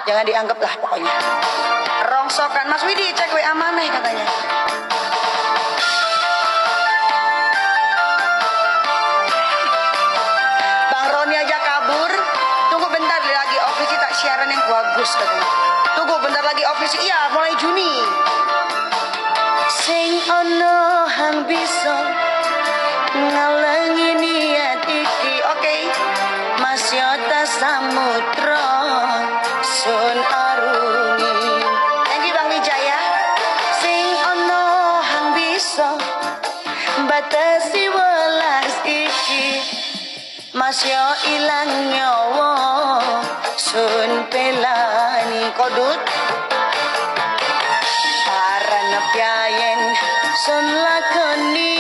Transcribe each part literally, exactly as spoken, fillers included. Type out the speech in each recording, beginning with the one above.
Jangan dianggap lah pokoknya. Rongsokan Mas Widi cek W A maneh katanya. Bang Roni aja kabur. Tunggu bentar lagi ofisi tak siaran yang bagus katanya. Tunggu bentar lagi ofisi. Iya mulai Juni. Sing ono hang bisa ngalengi niat iki. Oke okay. Mas Yota Samudra sun arungi. Thank you Bang Wijaya. Sing ono hang bisa batasi welas iki. Mas yo ilang nyawa sun pelani kodut. Karena piayen sun lakoni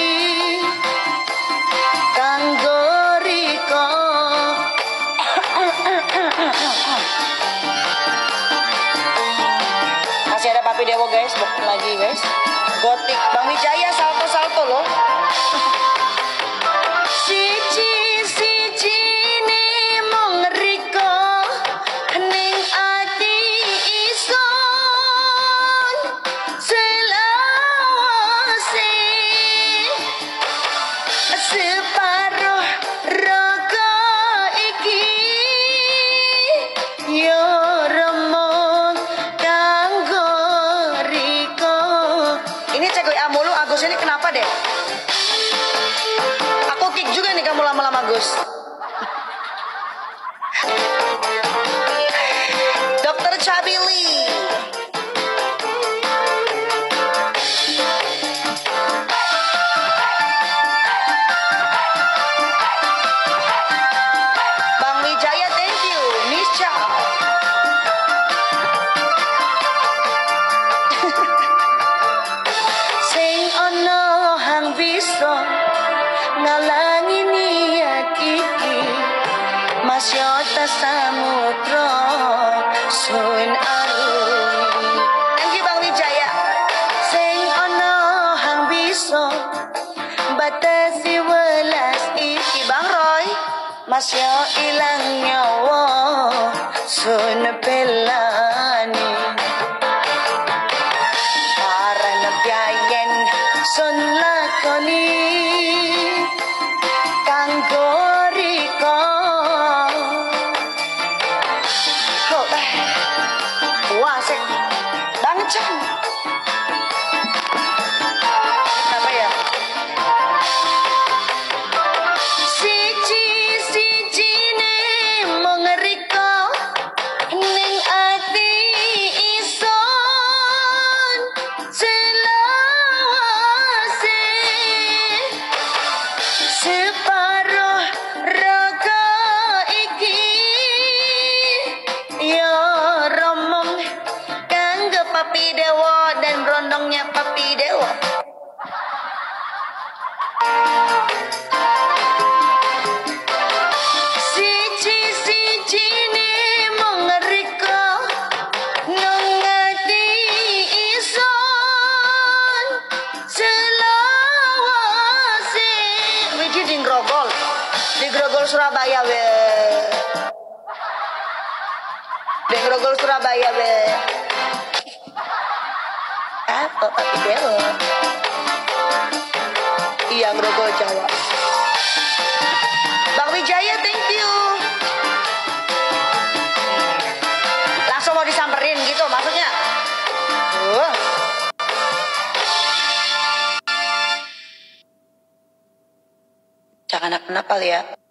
kanggo riko. Masih ada Papi Dewo guys, bukan lagi guys. Gotik Bang Wijaya salto-salto loh. Siji siji ni mung riko ning ati ison selawase separuh raga iki yo remong kanggo riko. Ini cek W A mulu Agus ini kenapa deh? Aku kick juga nih kamu lama-lama Gus. Dokter Cabili. Bang Wijaya thank you. Nisha. Sing ono hang bisa ngalangi niat iki. Mas Yota Samudra sun arungi. Thank you Bang Wijaya. Sing ono hang bisa batasi welas iki. Bang Roy. Mas yo ilang nyawa sun pelani. Karena piayen sun lakoni kanggo riko. Oh, eh. Wah, sek. Banget Cang. Apa ya? Siji siji ne mung riko ning ati ison selawase separuh raga iki yo romong kanggo Papi Dewo dan brondongnya Papi Dewo. Siji siji ne mung riko nang ati ison selawase. Wiji di Grogol. Di Grogol Surabaya we. Di Grogol Surabaya we. Ah, oh, Papi Dewo. Iya, Grogol Jawa. Bang Wijaya, thank you. Langsung mau disamperin gitu maksudnya. Uh. Jangan kenapa ya.